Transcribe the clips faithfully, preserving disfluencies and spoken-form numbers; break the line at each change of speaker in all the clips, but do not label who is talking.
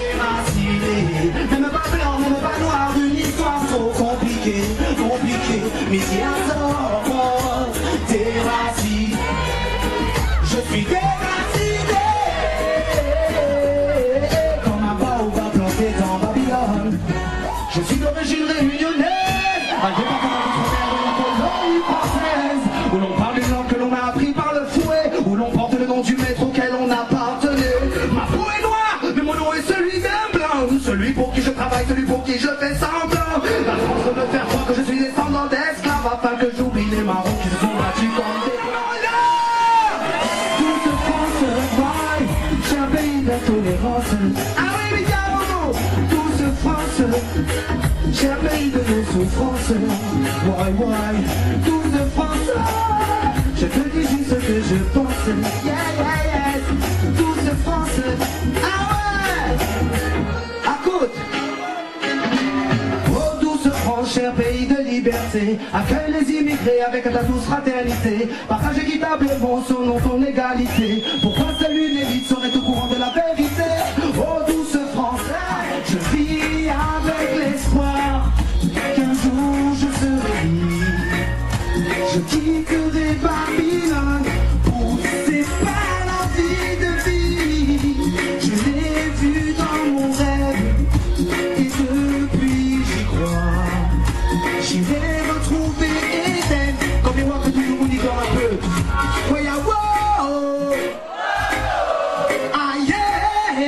déraciné. Même pas blanc, même pas noir, une histoire trop compliquée, compliquée. Mais si un sort, déraciné, je suis déraciné. Comme un baobab planté dans Babylone. Je suis d'origine réunionnaise, malgré pas comment notre terre de la colonie française, où l'on parle une langue que l'on a appris par le fouet, où l'on porte le nom du maître auquel on appartenait. Ma peau est noire, mais mon nom est celui d'un blanc, celui pour qui je travaille, celui pour qui je fais semblant. La France veut me faire croire que je suis descendant d'esclaves, afin que j'oublie les marrons qui se sont battus comme des blancs. Toute France, ouais, j'ai un pays d'intolérance. Ah oui, mais Diabo, toute France, j'ai un pays de nos souffrances. Why, why, toute France, je te dis juste ce que je pense. Yeah, yeah, yeah, toute France. Ah ouais, écoute. Oh, douce France, cher pays de liberté, accueille les immigrés avec ta douce fraternité. Partage équitablement son nom, ton égalité. Pourquoi seule une élite serait au courant de la vérité? Oh, douce France, je vis avec l'espoir qu'un jour je serai libre. Je quitterai Babylone pour séparer la vie de vie. Je l'ai vu dans mon rêve et depuis j'y crois. J'irai retrouver Eden. Comme les mois que tout le monde y dort un peu. Ouais, ah, wow. Ah yeah.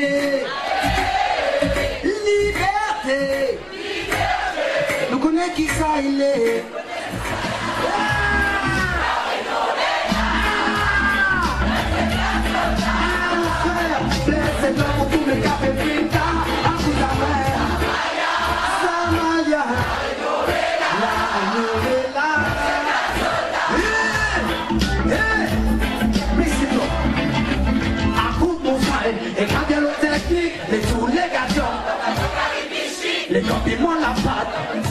Liberté. Nous connaissons qui ça il est. Blessé dans tous les cafés Pinta, à coup de mer. Samaya, la novella. Mais c'est toi. À coup de mon frère, et quand il y a le technique, les tous les gâteaux, les copies moi la patte.